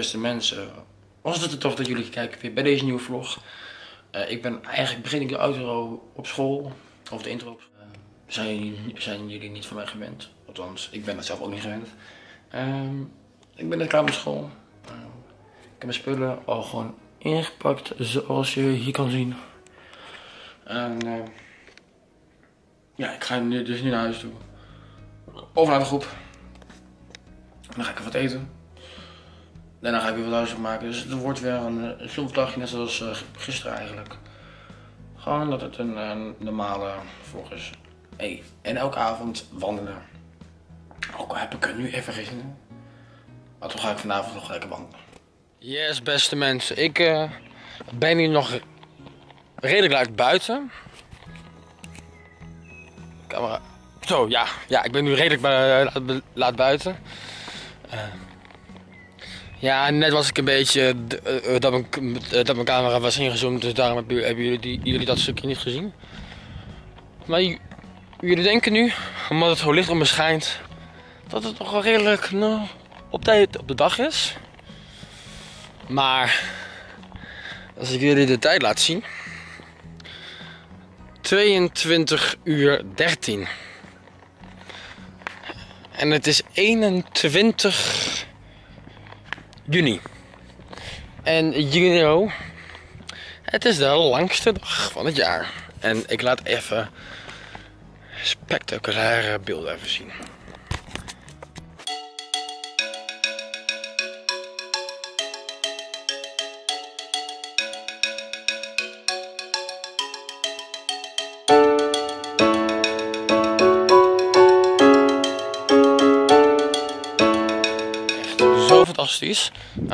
beste mensen. Was het tof dat jullie kijken weer bij deze nieuwe vlog. Begin ik de outro op school, of de intro. Zijn jullie niet van mij gewend? Althans, ik ben dat zelf ook niet gewend. Ik ben net klaar met school. Ik heb mijn spullen al gewoon ingepakt, zoals je hier kan zien. Ja, ik ga dus nu naar huis toe. Over naar de groep. Dan ga ik wat eten. Daarna ga ik weer wat huiswerk maken. Dus het wordt weer een vlogdagje, net zoals gisteren eigenlijk. Gewoon dat het een normale vlog is. Hey, en elke avond wandelen. Ook al heb ik er nu even geen zin in. Maar toch ga ik vanavond nog lekker wandelen. Yes, beste mensen. Ik ben hier nog redelijk laat buiten. Camera. Zo, ja, ik ben nu redelijk laat buiten. Ja, net was ik een beetje dat mijn camera was ingezoomd, dus daarom hebben jullie dat stukje niet gezien. Maar jullie denken nu, omdat het zo licht om me schijnt, dat het nog wel redelijk op de dag is. Maar als ik jullie de tijd laat zien, 22:13. En het is 21 juni. En juni, het is de langste dag van het jaar. En ik laat even spectaculaire beelden even zien. Zo fantastisch.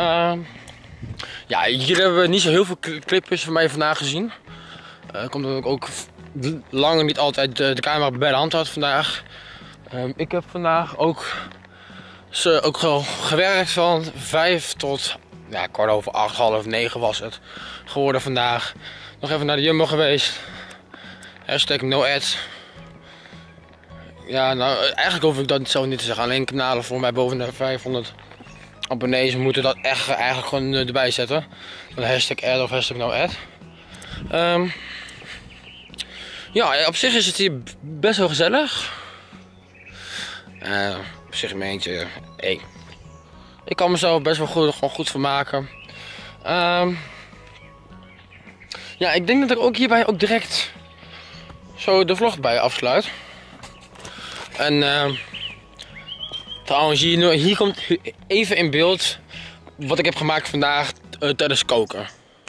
Ja, hier hebben we niet zo heel veel clipjes van mij vandaag gezien. Komt omdat ik ook langer niet altijd de camera bij de hand had vandaag. Ik heb vandaag ook gewerkt van 5 tot 8:15, 9 was het geworden vandaag. Nog even naar de Jumbo geweest. #NoAd. Ja, nou eigenlijk hoef ik dat zelf niet te zeggen. Alleen kanalen voor mij boven de 500 abonnees moeten dat eigenlijk gewoon erbij zetten. Dan #ad of #NoAd. Ja, op zich is het hier best wel gezellig. Op zich een eentje. Hey. Ik kan mezelf best wel goed vermaken. Ja, ik denk dat ik ook hierbij ook direct zo de vlog bij afsluit. En trouwens, hier komt even in beeld wat ik heb gemaakt vandaag tijdens koken.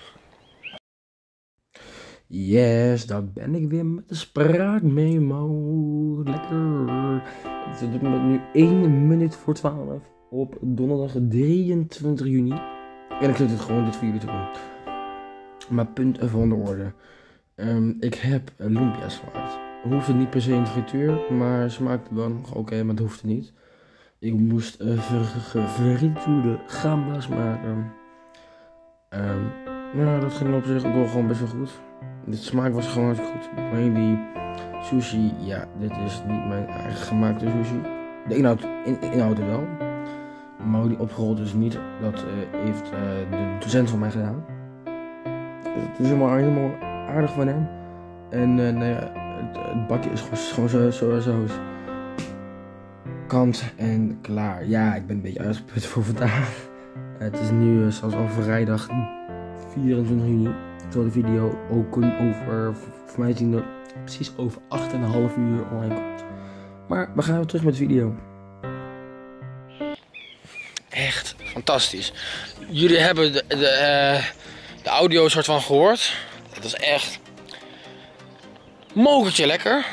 Yes, daar ben ik weer met de spraakmemo. Lekker. Het is nu 1 minuut voor 12 op donderdag 23 juni. En ik zit het gewoon dit voor jullie te doen. Maar punt even van de orde. Ik heb lumpia's gemaakt. Hoeft het niet per se in de frituur, maar smaakt wel nog oké, maar dat hoeft het niet. Ik moest gefrituurde gamba's maken. Ja, dat ging op zich ook wel gewoon best wel goed. De smaak was gewoon hartstikke goed. Maar die sushi, ja, dit is niet mijn eigen gemaakte sushi. De inhoud er wel. Maar hoe die opgerold is niet, dat heeft de docent van mij gedaan. Dus het is helemaal aardig van hem. En het bakje is gewoon zo kant en klaar. Ja, ik ben een beetje uitgeput voor vandaag. Het is nu zelfs al vrijdag 24 juni. Terwijl de video ook over, voor mij zien we precies over 8,5 uur online komt. Maar we gaan weer terug met de video. Echt fantastisch. Jullie hebben de audio soort van gehoord. Het is echt mokertje lekker.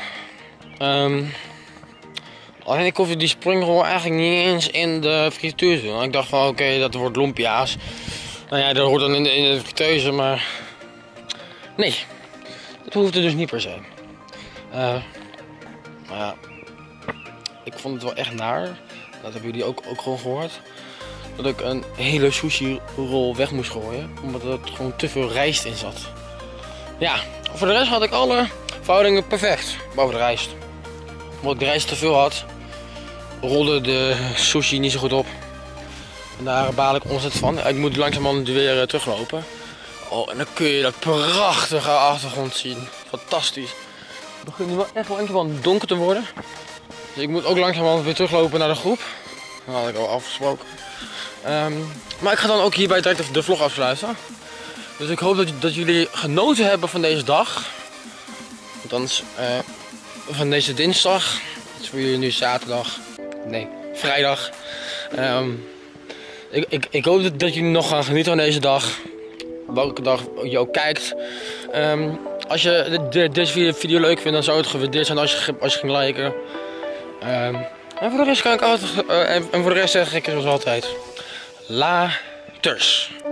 Alleen ik hoefde die springrol eigenlijk niet eens in de frituur te doen. Ik dacht van oké, dat wordt lumpia's. Nou ja, dat hoort dan in de frituur, maar nee, dat hoefde dus niet per se. Maar ja, ik vond het wel echt naar. Dat hebben jullie ook gewoon gehoord. Dat ik een hele sushi rol weg moest gooien, omdat er gewoon te veel rijst in zat. Ja, voor de rest had ik alle verhoudingen perfect, behalve de rijst. Omdat ik de rijst te veel had, rolde de sushi niet zo goed op. En daar baal ik ontzettend van. Ik moet langzamerhand weer teruglopen. Oh, en dan kun je dat prachtige achtergrond zien. Fantastisch. Het begint nu wel echt langzamerhand donker te worden. Dus ik moet ook langzamerhand weer teruglopen naar de groep. Dat had ik al afgesproken. Maar ik ga dan ook hierbij direct de vlog afsluiten. Dus ik hoop dat jullie genoten hebben van deze dag. Althans, van deze dinsdag. Het is voor jullie nu zaterdag. Nee, vrijdag. Ik hoop dat jullie nog gaan genieten van deze dag. Welke dag je ook kijkt. Als je deze video leuk vindt, dan zou het gewaardeerd zijn als je ging liken. En voor de rest kan ik altijd. En voor de rest zeg ik er zoals altijd. Laters.